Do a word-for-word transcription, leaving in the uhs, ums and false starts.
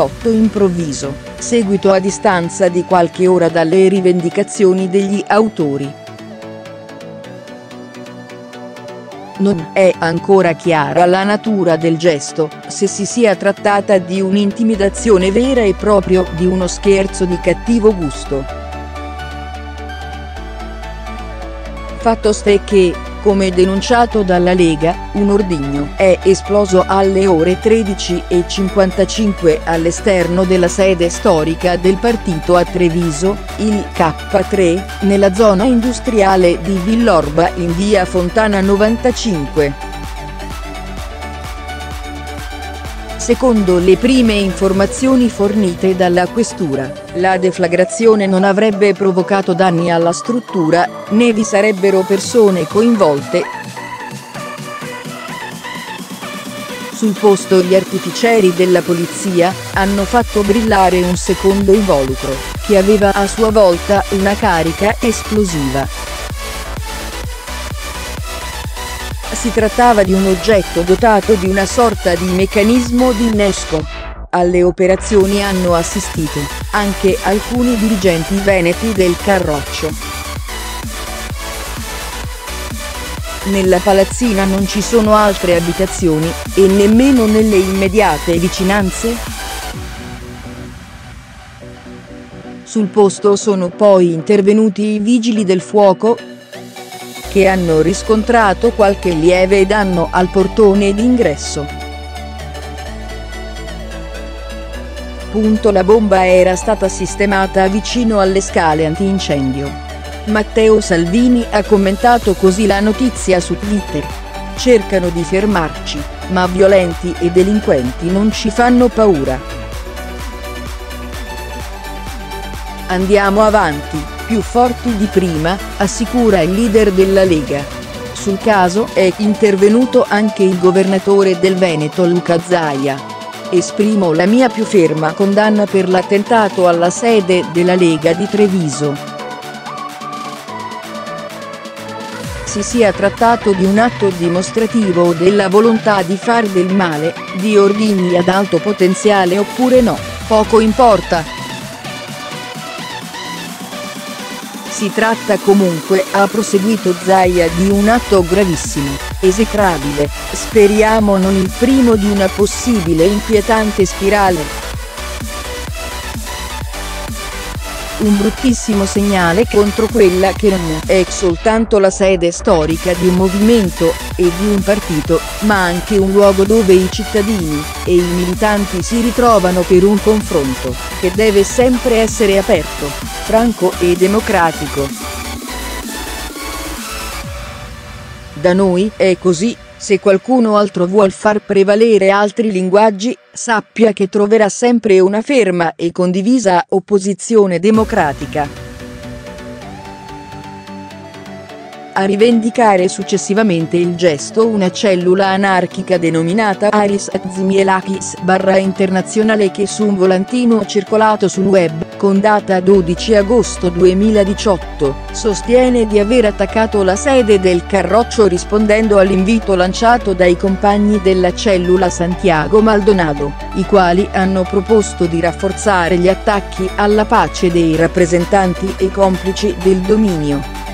boicott improvviso, seguito a distanza di qualche ora dalle rivendicazioni degli autori. Non è ancora chiara la natura del gesto, se si sia trattata di un'intimidazione vera e proprio di uno scherzo di cattivo gusto. Fatto sta che, come denunciato dalla Lega, un ordigno è esploso alle ore tredici e cinquantacinque all'esterno della sede storica del partito a Treviso, il K tre, nella zona industriale di Villorba in via Fontana novantacinque. Secondo le prime informazioni fornite dalla questura, la deflagrazione non avrebbe provocato danni alla struttura, né vi sarebbero persone coinvolte. Sul posto gli artificieri della polizia hanno fatto brillare un secondo involucro, che aveva a sua volta una carica esplosiva. Si trattava di un oggetto dotato di una sorta di meccanismo di innesco. Alle operazioni hanno assistito anche alcuni dirigenti veneti del Carroccio. Nella palazzina non ci sono altre abitazioni, e nemmeno nelle immediate vicinanze. Sul posto sono poi intervenuti i vigili del fuoco, che hanno riscontrato qualche lieve danno al portone d'ingresso. Punto la bomba era stata sistemata vicino alle scale antincendio. Matteo Salvini ha commentato così la notizia su Twitter. Cercano di fermarci, ma violenti e delinquenti non ci fanno paura. Andiamo avanti, più forti di prima, assicura il leader della Lega. Sul caso è intervenuto anche il governatore del Veneto Luca Zaia. Esprimo la mia più ferma condanna per l'attentato alla sede della Lega di Treviso. Si sia trattato di un atto dimostrativo della volontà di far del male, di ordigni ad alto potenziale oppure no, poco importa. Si tratta comunque, ha proseguito Zaia, di un atto gravissimo, esecrabile, speriamo non il primo di una possibile inquietante spirale. Un bruttissimo segnale contro quella che non è soltanto la sede storica di un movimento e di un partito, ma anche un luogo dove i cittadini e i militanti si ritrovano per un confronto, che deve sempre essere aperto, franco e democratico. Da noi è così. Se qualcuno altro vuol far prevalere altri linguaggi, sappia che troverà sempre una ferma e condivisa opposizione democratica. A rivendicare successivamente il gesto una cellula anarchica denominata Aris Zimielakis barra internazionale, che su un volantino circolato sul web, con data dodici agosto duemiladiciotto, sostiene di aver attaccato la sede del Carroccio rispondendo all'invito lanciato dai compagni della cellula Santiago Maldonado, i quali hanno proposto di rafforzare gli attacchi alla pace dei rappresentanti e complici del dominio.